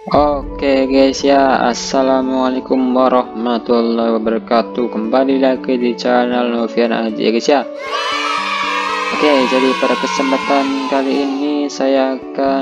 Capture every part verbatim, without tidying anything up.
Oke guys ya, assalamualaikum warahmatullahi wabarakatuh. Kembali lagi di channel Novian aja ya guys ya. Oke, jadi pada kesempatan kali ini saya akan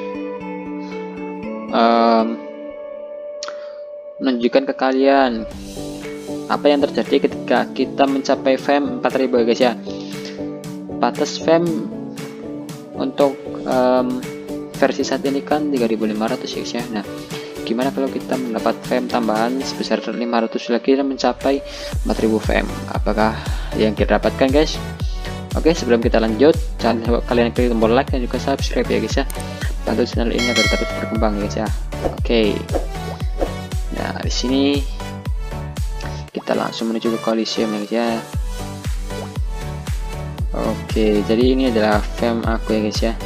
um, menunjukkan ke kalian apa yang terjadi ketika kita mencapai fame empat ribu ya guys ya. Batas fame untuk um, versi saat ini kan tiga ribu lima ratus ya guys ya. Nah, gimana kalau kita mendapat fame tambahan sebesar lima ratus lagi dan mencapai empat ribu fame? Apakah yang kita dapatkan guys? Oke, sebelum kita lanjut, jangan lupa kalian klik tombol like dan juga subscribe ya guys ya. Bantu channel ini agar terus berkembang ya guys ya. Oke. Nah, di sini kita langsung menuju ke Coliseum ya guys ya. Oke, jadi ini adalah fame aku ya guys ya.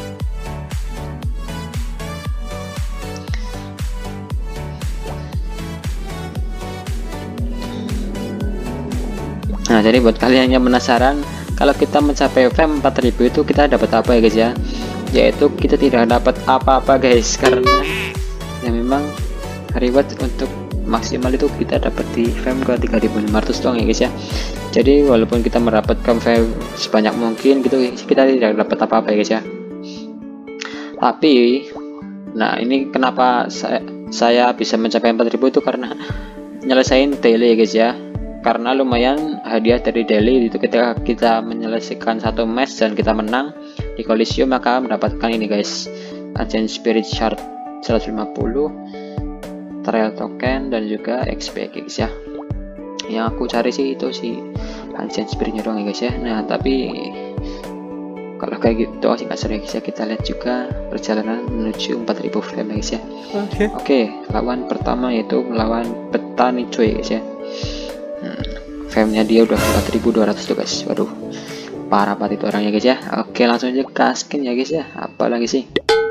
Nah, jadi buat kalian yang penasaran, kalau kita mencapai fame empat ribu itu kita dapat apa ya guys ya? Yaitu kita tidak dapat apa-apa guys, karena ya memang reward untuk maksimal itu kita dapat di fame ke tiga ribu lima ratus doang ya guys ya. Jadi walaupun kita mendapatkan fame sebanyak mungkin gitu, kita tidak dapat apa-apa ya guys ya. Tapi nah, ini kenapa saya, saya bisa mencapai empat ribu itu karena nyelesain daily ya guys ya. Karena lumayan hadiah dari daily itu ketika kita menyelesaikan satu match dan kita menang di Coliseum, maka mendapatkan ini guys, Ancient Spirit Shard seratus lima puluh, Trail Token dan juga X P guys ya. Yang aku cari sih itu si Ancient Spiritnya doang ya guys ya. Nah, tapi kalau kayak gitu sih nggak seru ya guys ya. Kita lihat juga perjalanan menuju empat ribu fame guys ya. Oke. Okay. Oke, okay, lawan pertama yaitu melawan Petani Cuy guys ya. Hmm, fame-nya dia udah empat ribu dua ratus tuh guys. Waduh, parah banget itu orangnya guys ya. Oke, langsung aja kaskin ya guys ya. Apa lagi sih?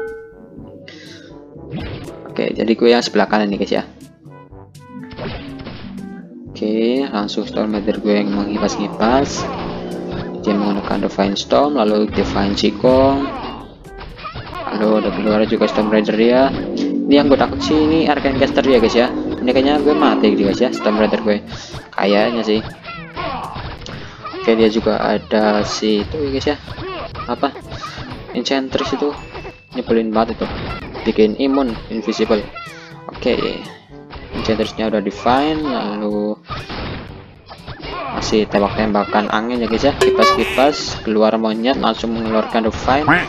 Oke, jadi gue yang sebelah kanan nih guys ya. Oke, langsung Storm Raider gue yang mengipas-ngipas. Dia menggunakan Divine Storm, lalu Divine Qigong, lalu ada keluar juga Storm Raider ya. Ini yang gue takut sih, ini Arcane Caster ya guys ya. Ini kayaknya gue mati guys ya, Storm Raider gue kayaknya sih. Oke, dia juga ada si itu ya guys ya, apa Enchantress itu nyebelin banget itu, bikin imun invisible. Oke, Enchantressnya udah Divine, lalu masih tembak-tembakan angin ya guys ya, kipas-kipas keluar monyet langsung mengeluarkan Divine,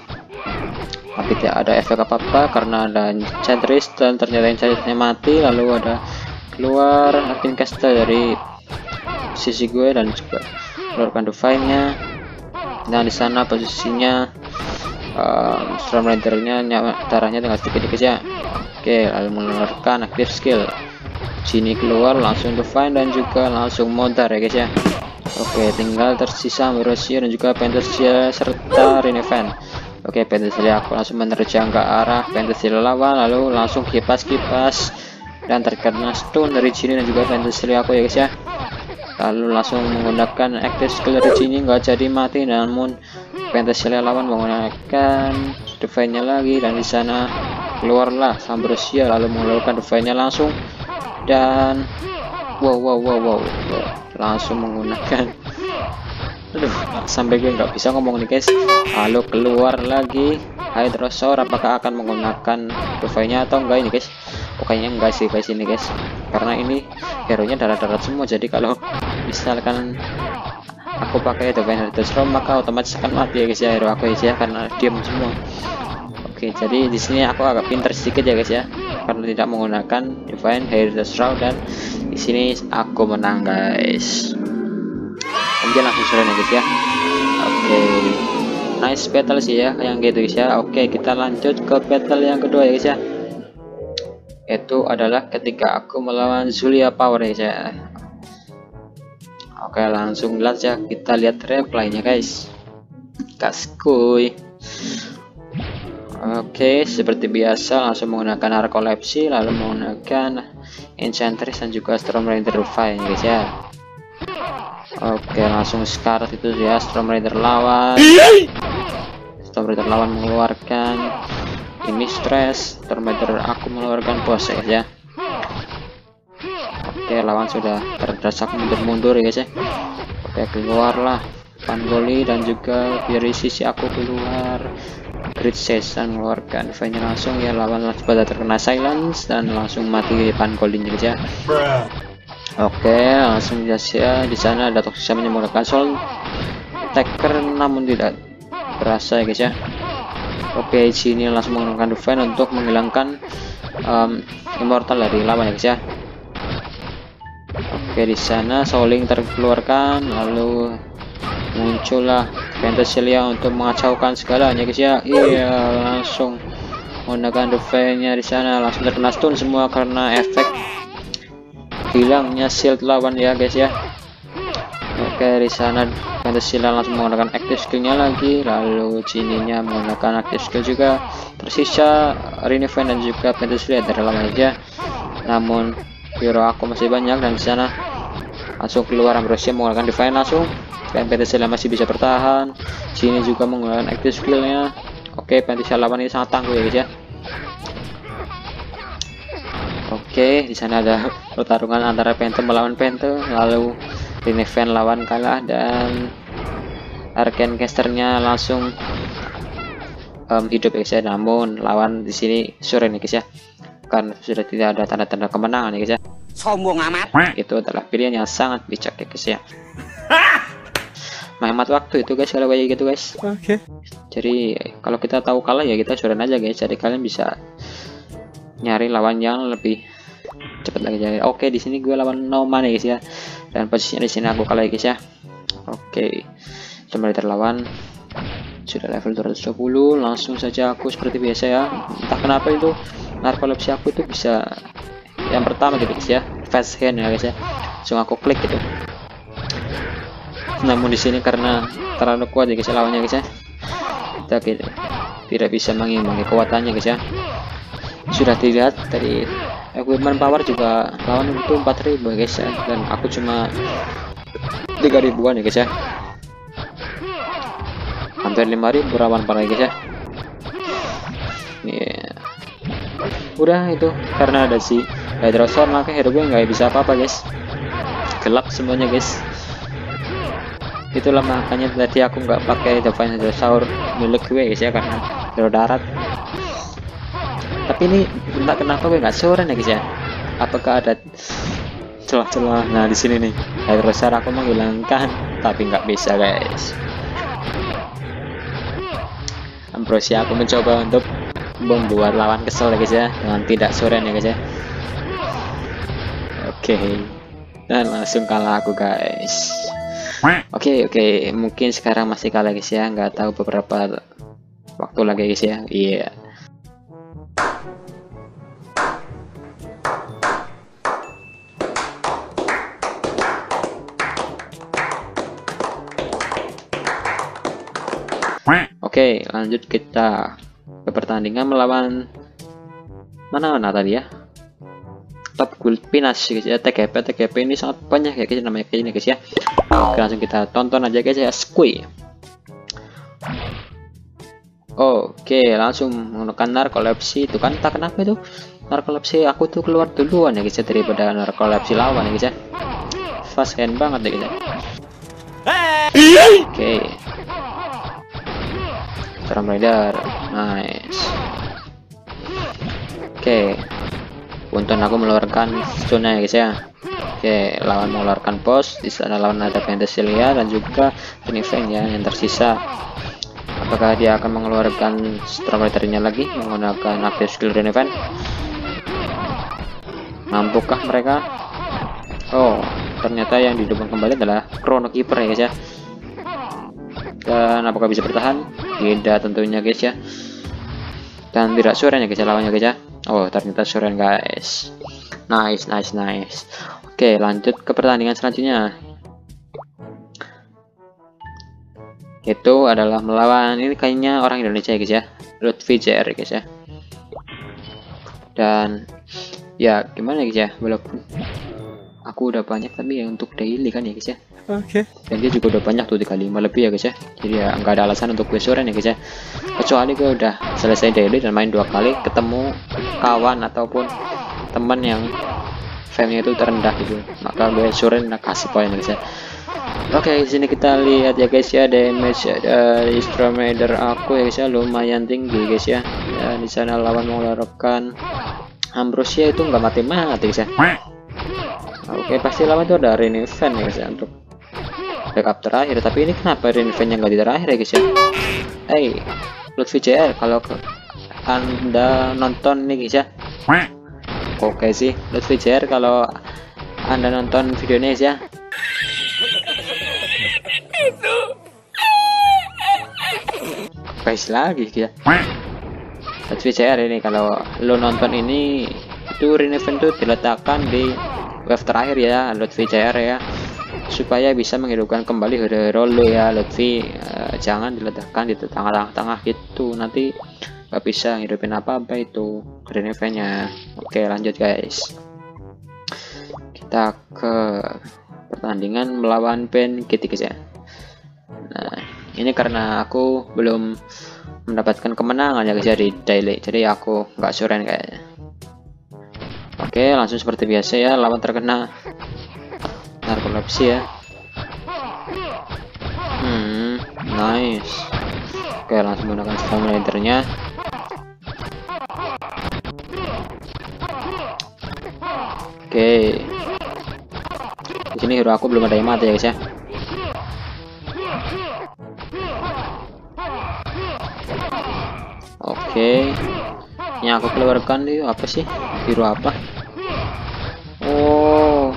tapi tidak ada efek apa-apa karena ada Enchantress dan ternyata Enchantressnya mati. Lalu ada keluar Arcane Caster dari sisi gue dan juga keluarkan Divine-nya. Nah, di sana posisinya um, Storm Raider-nya darahnya tinggal sedikit guys ya. Oke, lalu mengeluarkan active skill. Sini keluar langsung Divine dan juga langsung modar ya guys ya. Oke, tinggal tersisa Mirosio dan juga Penthesia serta Renevan. Oke, Penthesia aku langsung menerjang ke arah Penthesia lawan, lalu langsung kipas-kipas dan terkena stun dari sini dan juga Penthesia aku ya guys ya. Lalu langsung menggunakan active skill dari sini, nggak jadi mati, namun Penthesia lawan menggunakan Divine-nya lagi dan di sana keluarlah Ambrosia lalu mengeluarkan Divine-nya langsung dan wow wow wow wow, wow. langsung menggunakan, aduh sampai gue nggak bisa ngomong nih guys. Lalu keluar lagi Hydrosaur, apakah akan menggunakan Divine-nya atau enggak ini guys? Pokoknya enggak sih guys ini guys, karena ini hero nya darat-darat semua. Jadi kalau misalkan aku pakai Divine Hydrosaur maka otomatis akan mati ya guys ya hero aku ya, karena diam semua. Oke, jadi di sini aku agak pinter sedikit ya guys ya, karena tidak menggunakan Divine Hydrosaur dan di sini aku menang guys. Kemudian langsung sore ya guys ya. Oke, nice battle sih ya yang gitu guys ya. Oke, kita lanjut ke battle yang kedua ya guys ya. Itu adalah ketika aku melawan Zulia Power ya guys ya. Oke, langsung lihat ya, kita lihat replaynya guys. Kaskuy. Oke, seperti biasa langsung menggunakan Narcolepsy, lalu menggunakan Enchantress dan juga Storm Raider Divine guys ya. Oke, langsung Scarlet itu ya, Storm Raider lawan. Storm Raider lawan mengeluarkan ini stress termeter aku mengeluarkan bos ya guys ya. Oke, lawan sudah terdesak mundur-mundur ya guys ya. Oke, keluarlah Pangoli dan juga dari sisi aku keluar Great Season mengeluarkan defense langsung ya, lawan pada terkena silence dan langsung mati Pangoli guys ya. Oke, langsung saja di sana ada Toxic menggunakan Soul Taker namun tidak berasa ya guys ya. Oke, sini langsung menggunakan defense untuk menghilangkan um, immortal dari lawan ya guys ya. Oke, di sana Souling terkeluarkan, lalu muncullah Penthesilea untuk mengacaukan segalanya guys ya. Iya, langsung menggunakan defense-nya di sana, langsung terkena stun semua karena efek hilangnya shield lawan ya guys ya. Oke, di sana Penthesilea langsung menggunakan active skill-nya lagi, lalu sininya menggunakan active skill juga. Tersisa Renevan dan juga Penthesilea dari lawan aja. Namun hero aku masih banyak dan di sana langsung keluar Ambrosia menggunakan defense langsung. Dan Penthesilea masih bisa bertahan. Sini juga menggunakan active skill-nya. Oke, Penthesilea lawan ini sangat tangguh ya guys ya. Oke, di sana ada pertarungan antara Phantom melawan Phantom, lalu Renevan lawan kalah dan Arcane Caster-nya langsung um, hidup ya guys ya. Namun lawan di sini sore nih guys ya, karena sudah tidak ada tanda-tanda kemenangan ya guys ya. Sombong amat. Itu adalah pilihan yang sangat bijak ya guys ya. Menghemat waktu itu guys kalau kayak gitu guys. Oke. Okay. Jadi kalau kita tahu kalah ya kita sore aja guys. Jadi kalian bisa nyari lawan yang lebih cepat lagi. Jadi oke, di sini gue lawan Noman ya guys ya. Dan posisinya di sini aku kalah ya guys ya. Oke, kembali terlawan sudah level dua ratus dua puluh. Langsung saja aku seperti biasa ya, entah kenapa itu narkolepsi aku tuh bisa yang pertama gitu guys ya, fast hand ya guys ya, langsung aku klik gitu. Namun di sini karena terlalu kuat ya guys ya lawannya guys ya, kita gitu, tidak bisa mengimbangi kekuatannya guys ya. Sudah dilihat dari equipment power juga lawan itu empat ribu ya guys ya, dan aku cuma tiga ribuan ya guys ya. Hampir lima ribu rawan parah guys ya. Yeah. Udah itu karena ada si Hydrosaur maka hero gue nggak bisa apa-apa guys. Gelap semuanya guys. Itulah makanya tadi aku nggak pakai Divine Hydrosaur milik gue guys ya, karena hero darat. Tapi ini entah kenapa gue nggak sore ya guys ya. Apakah ada celah-celah? Nah di sini nih Hydrosaur aku menghilangkan tapi nggak bisa guys. Ambrosia aku mencoba untuk membuat lawan kesel ya guys ya, dengan tidak sore ya guys ya. Oke, okay. Dan langsung kalah aku guys. Oke okay, oke okay. Mungkin sekarang masih kalah guys ya, nggak tahu beberapa waktu lagi guys ya. Iya yeah. Oke, okay, lanjut kita ke pertandingan melawan mana mana tadi ya, Top Gulpinas guys ya. T G P T G P ini sangat banyak ya guys namanya kayak ini guys ya. Oke, langsung kita tonton aja guys ya. Squee. Oke, langsung menggunakan narkolepsi itu kan, tak kenapa itu narkolepsi aku tuh keluar duluan ya guys ya daripada narkolepsi lawan ya guys ya. Fast hand banget ya guys ya. Oke, okay. Storm Raider, nice. Oke, okay. Untung aku mengeluarkan stun ya guys ya. Oke, okay. Lawan mengeluarkan pos, di sana lawan ada Penthesilea dan juga Renevan ya yang tersisa. Apakah dia akan mengeluarkan Storm Raider-nya lagi menggunakan active skill Renevan? Mampukah mereka? Oh, ternyata yang didukung kembali adalah Chrono Keeper ya guys ya. Dan apakah bisa bertahan? Tidak tentunya guys ya. Dan tidak Suren ya guys ya lawannya guys ya. Oh ternyata Suren guys. Nice nice nice. Oke, lanjut ke pertandingan selanjutnya. Itu adalah melawan, ini kayaknya orang Indonesia ya guys ya, Lutfi J R guys ya. Dan ya gimana guys ya, walaupun aku udah banyak, tapi ya untuk daily kan ya guys ya. Oke. Okay. Dan dia juga udah banyak tuh tiga puluh lima lebih ya guys ya. Jadi ya nggak ada alasan untuk gue suren ya guys ya. Kecuali gue udah selesai daily dan main dua kali, ketemu kawan ataupun teman yang fame-nya itu terendah gitu, maka gue suren dan kasih poin ya guys ya. Oke, okay, di sini kita lihat ya guys ya, damage dari Storm Raider aku ya guys ya lumayan tinggi guys ya. Dan di sana lawan mengeluarkan Ambrosia itu nggak mati-mati guys ya. Oke, okay, pasti lawan itu ada Renifen ya guys ya untuk backup terakhir, tapi ini kenapa Renifen-nya nggak di terakhir ya guys ya. Hey, Lutfi J R, kalau anda nonton nih guys ya, oke okay sih Lutfi J R, kalau anda nonton video ini guys ya, guys lagi ya Lutfi J R ini, kalau lo nonton ini itu Renifen tuh diletakkan di wave terakhir ya Lutfi J R ya, supaya bisa menghidupkan kembali hero-hero lo ya Lutfi. Uh, jangan diletakkan di tengah-tengah gitu, nanti nggak bisa ngidupin apa-apa itu Renifen-nya. Oke, lanjut guys, kita ke pertandingan melawan Ben Kitty guys ya. Nah, ini karena aku belum mendapatkan kemenangan ya guys ya di daily, jadi aku nggak suren kayaknya. Oke, langsung seperti biasa ya, lawan terkena narkolepsi ya. Hmm, nice. Oke, langsung menggunakan Storm Raider-nya. Oke, di sini hero aku belum ada yang mati ya guys ya. Oke, yang aku keluarkan nih apa sih, hero apa? Oh,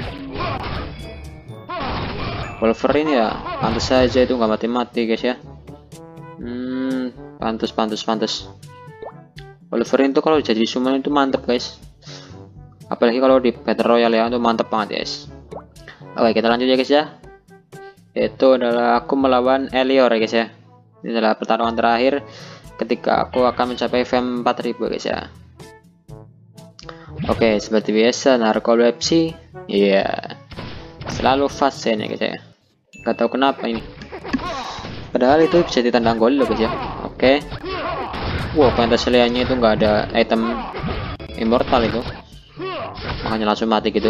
Wolverine ya, pantas saja itu nggak mati-mati guys ya. Hmm, pantas pantas pantas. Wolverine tuh kalau jadi summon itu mantep guys, apalagi kalau di Battle Royale ya, itu mantep banget guys. Oke, kita lanjut ya guys ya. Itu adalah aku melawan Elior ya guys ya. Ini adalah pertarungan terakhir ketika aku akan mencapai fame empat ribu guys ya. Oke, seperti biasa narkolepsi, iya, yeah. Selalu fast ya guys ya. Gak tahu kenapa ini. Padahal itu bisa ditandang gol loh guys ya. Oke. Wow, Pentasilianya itu nggak ada item immortal itu, makanya langsung mati gitu.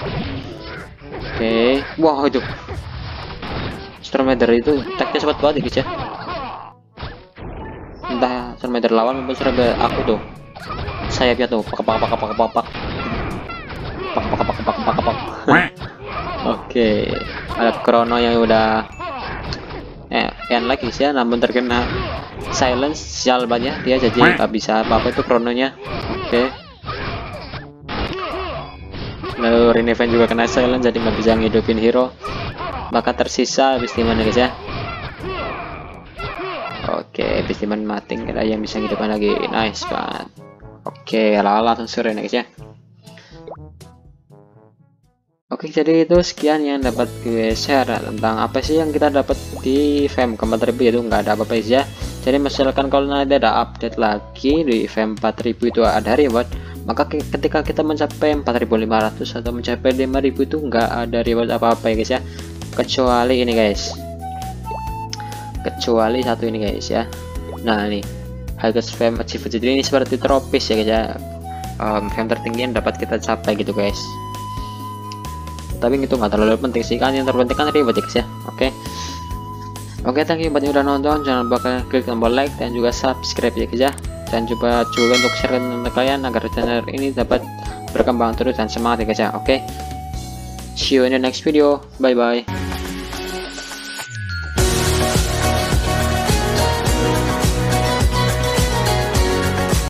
Oke, wow itu Storm Raider itu tagnya cepat banget ya guys ya. Entah Storm Raider lawan maupun Storm Raider aku tuh, sayapnya tuh pak pak pak pak pak pak pak pak pak pak pak pak. Oke, ada Chrono yang udah eh yang lagi sih ya, namun terkena silence sial banget dia, jadi nggak bisa apa-apa itu Chrononya. Oke, lalu Renifen juga kena silence, jadi nggak bisa ngidupin hero, maka tersisa Beastman guys ya. Oke, Beastman mati, kira yang bisa ngidupin lagi, nice banget. Oke, ala langsung sore guys ya. Oke, jadi itu sekian yang dapat gue share tentang apa sih yang kita dapat di fame keempat ribu, itu nggak ada apa-apa ya. Jadi misalkan kalau nanti ada update lagi di fame empat ribu itu ada reward, maka ketika kita mencapai empat ribu lima ratus atau mencapai lima ribu itu nggak ada reward apa-apa ya guys ya, kecuali ini guys, kecuali satu ini guys ya. Nah ini highest fame achievement, jadi ini seperti tropis ya guys ya, um, fame tertinggi yang dapat kita capai gitu guys. Tapi itu nggak terlalu penting sih, kan yang terpenting kan reward ya guys ya. Oke, oke, thank you buat yang udah nonton, jangan lupa klik tombol like dan juga subscribe ya guys ya. Dan coba juga untuk share ke teman kalian agar channel ini dapat berkembang terus dan semangat ya guys ya. Oke, see you in the next video, bye bye.